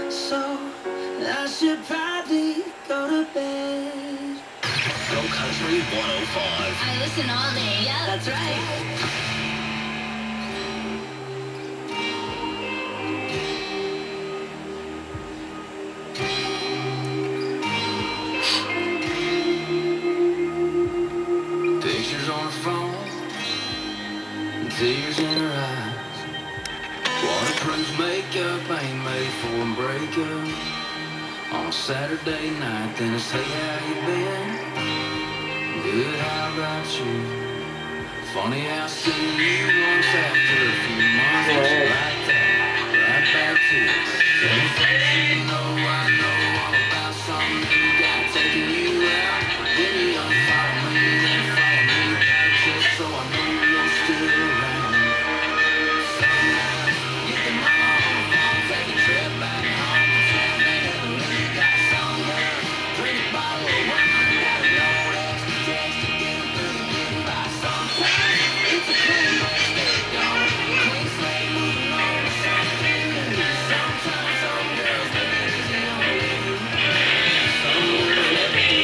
So I should probably go to bed. Go Country 105. I listen all day. Yeah, that's right. Pictures on her phone, tears in her eyes. Waterproof makeup ain't made for a breakup. On a Saturday night, then it's hey, how you been? Good, how about you? Funny how soon you once after a few months just like that, right back to it. You know I know all about something you got taking you out. Then you unfollow me, then follow me back just so I know you're still around. Get the mama on the phone, take a trip back home. Tell me that you got some girl. Drink a bottle of wine, got a load extra text to get them through the getting by. Sometimes it's a clean break, stay gone. Clean slate, moving on to something new. Sometimes some girls make it easy on you. Some girls never do.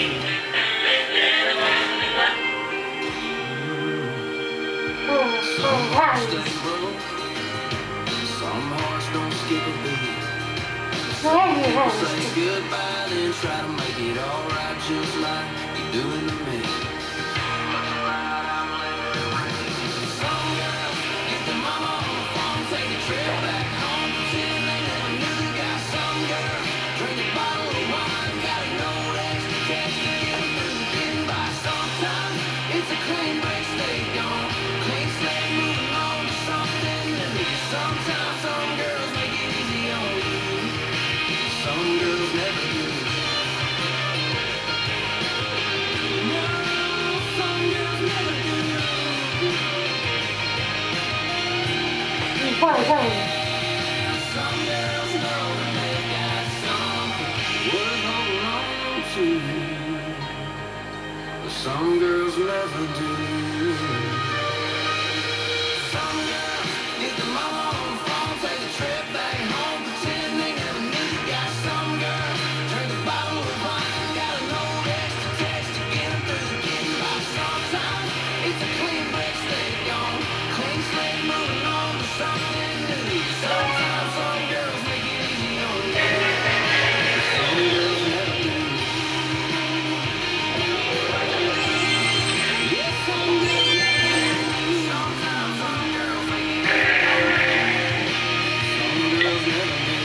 Some hearts stay broke. Some hearts don't skip a beat. Some people say goodbye, then try to make it alright, just like you doing to me. Some girls get their mama on the phone, take a trip back home, pretend they never knew you got some girl. Drink a bottle of wine, got a note extra text to get them through the getting by. Sometimes it's a clean break, stay gone. Clean slate, moving on to something new. Sometimes some girls make it easy on you. Some girls never do. No, some girls never do. Some girls know that they've got something worth holding on to. But some girls never do. Some girls get the mama on the phone, take a trip back home, pretend they never knew you got some girl. Drink a bottle of wine, got a note extra text to get them through the getting by. Sometimes it's a clean break, stay gone. Clean slate, moving on to something new. Sometimes some girls make it easy on you. Some girls never do. Yeah, some girls never do. Sometimes some girls make it easy on you. Some girls never do.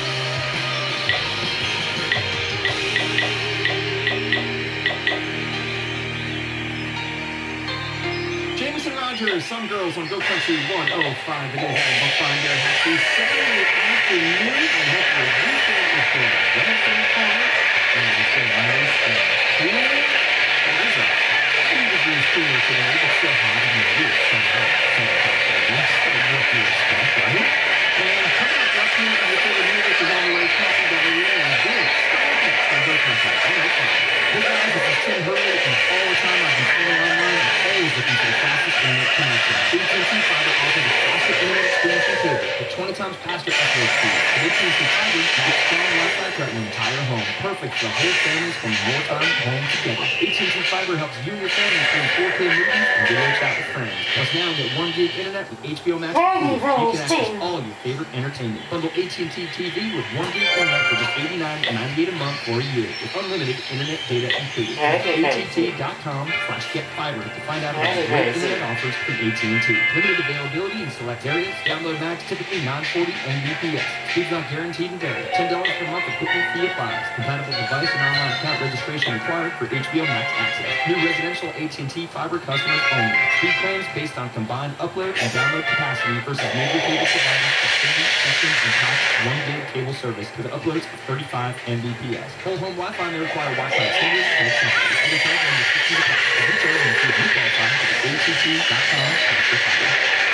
Jameson Rodgers, some girls on Go Country 105. Today had a fun day. Happy Saturday afternoon. I hope your weekend is going well so far. And I say nice and cool. It is a 80 degrees cooler today, but still hot. I mean, it is so hot. So hot. That's what you expect, right? And coming up last minute, your favorite music is on the way. Cassie W. and Vince. From Go Country 105. Hey guys, this is Tim Hurley, and all the time I've been spending online, I'm always looking for the fastest internet connection. AT&T Fiber offers the fastest internet experience in cable, with 20 times faster upload speed. With AT&T Fiber, you get strong Wi-Fi throughout your entire home, perfect for whole families from your time home together. AT&T Fiber helps you and your family stream 4K movies and video chat with friends. Plus now get 1 gig internet with HBO Max. You can access all your favorite entertainment. Bundle AT&T TV with 1 gig internet for just $89.98 a month for a year, with unlimited internet data included. AT&T.com/getfiber to find out about great internet offers from AT&T. Limited availability in select areas. Download max typically 940 Mbps. Speeds not guaranteed and vary. $10 per month equipment fee applies. Compatible device and online account registration required for HBO Max access. New residential AT&T Fiber customers only. Speed plans based on combined upload and download capacity versus major cable providers for streaming, spectrum, and top 1 gig cable service with uploads of 35 Mbps. Whole home Wi-Fi may require Wi-Fi extenders and extensions. Other terms and restrictions apply. The details include new qualify at AT&T.com/fiber.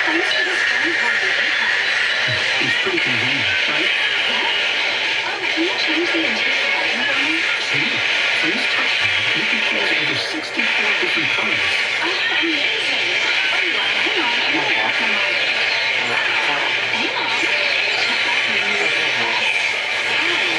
It's pretty convenient, right? Can you change the interior lighting for me? See? From this touchpad, you can choose over 64 different colors. Amazing. Oh, wow. Hang on. I'm gonna walk my mind. Hang on. Check out the new glass.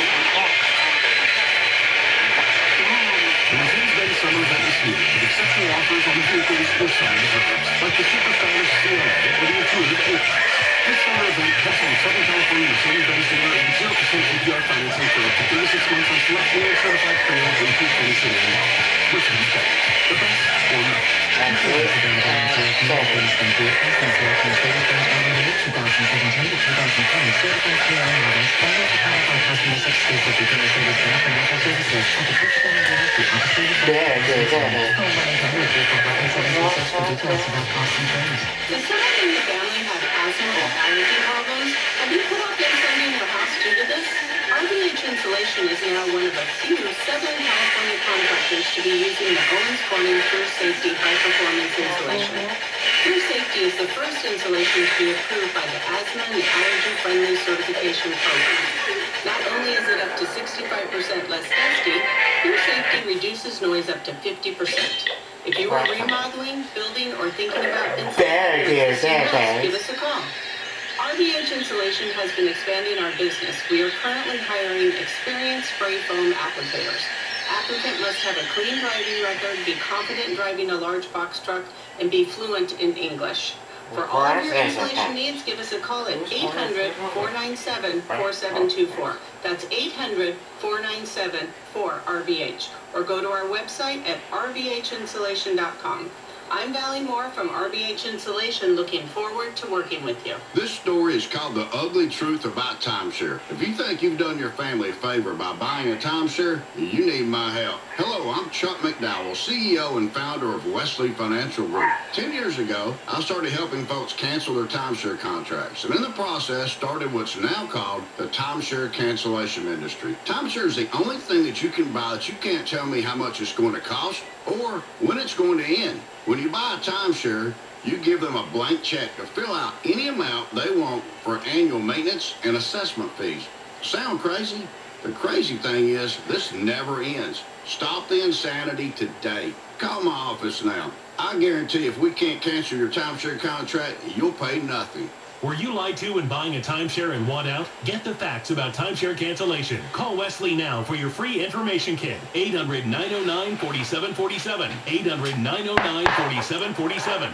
vehicles or size zones, like the super stylish CLA or the intuitive A-Class. This summer event cuts on Southern California Mercedes-Benz dealer and 0% APR financing for up to 36 months on select new certified pre-owned A320 sedan models. Mercedes-Benz, the best or no. Does someone in your family have asthma or allergy problems? Have you put off insulating your house due to this? RVH Insulation is now one of a few Southern California contractors to be using the Owens Corning True Safety High Performance Insulation. True Safety is the first insulation to be approved by the Asthma and Allergy Friendly Certification Program. Not only is it up to 65% less dusty, True Safety reduces noise up to 50%. If you are remodeling, building, or thinking about insulating, give us a call. RVH Insulation has been expanding our business. We are currently hiring experienced spray foam applicators. Applicant must have a clean driving record, be confident driving a large box truck, and be fluent in English. For all of your insulation needs, give us a call at 800-497-4724. That's 800-497-4RVH. Or go to our website at rvhinsulation.com. I'm Valley Moore from RVH Insulation, looking forward to working with you. This story is called The Ugly Truth About Timeshare. If you think you've done your family a favor by buying a timeshare, you need my help. Hello, I'm Chuck McDowell, CEO and founder of Wesley Financial Group. 10 years ago, I started helping folks cancel their timeshare contracts, and in the process started what's now called the timeshare cancellation industry. Timeshare is the only thing that you can buy that you can't tell me how much it's going to cost or when it's going to end. When you buy a timeshare, you give them a blank check to fill out any amount they want for annual maintenance and assessment fees. Sound crazy? The crazy thing is, this never ends. Stop the insanity today. Call my office now. I guarantee if we can't cancel your timeshare contract, you'll pay nothing. Were you lied to when buying a timeshare and want out? Get the facts about timeshare cancellation. Call Wesley now for your free information kit. 800-909-4747. 800-909-4747.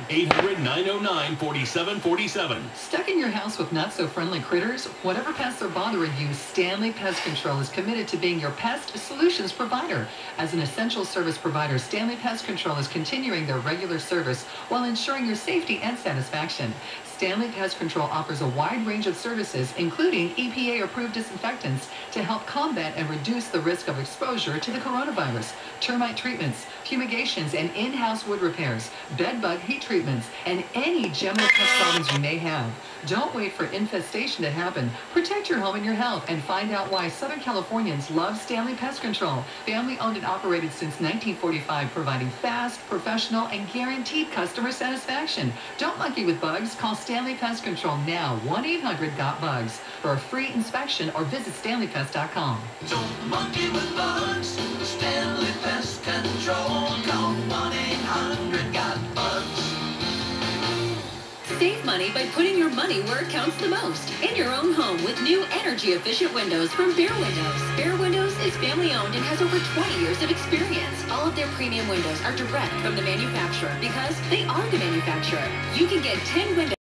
800-909-4747. Stuck in your house with not-so-friendly critters? Whatever pests are bothering you, Stanley Pest Control is committed to being your pest solutions provider. As an essential service provider, Stanley Pest Control is continuing their regular service while ensuring your safety and satisfaction. Stanley Pest Control offers a wide range of services, including EPA-approved disinfectants, to help combat and reduce the risk of exposure to the coronavirus, termite treatments, fumigations, and in-house wood repairs, bed bug heat treatments, and any general pest problems you may have. Don't wait for infestation to happen. Protect your home and your health and find out why Southern Californians love Stanley Pest Control. Family-owned and operated since 1945, providing fast, professional, and guaranteed customer satisfaction. Don't monkey with bugs. Call Stanley Pest Control now, 1-800-GOT-BUGS, for a free inspection or visit StanleyPest.com. Don't monkey with bugs. Stanley Pest Control. Call 1-800-GOT-BUGS. Save money by putting your money where it counts the most. In your own home with new energy-efficient windows from Behr Windows. Behr Windows is family-owned and has over 20 years of experience. All of their premium windows are direct from the manufacturer because they are the manufacturer. You can get 10 windows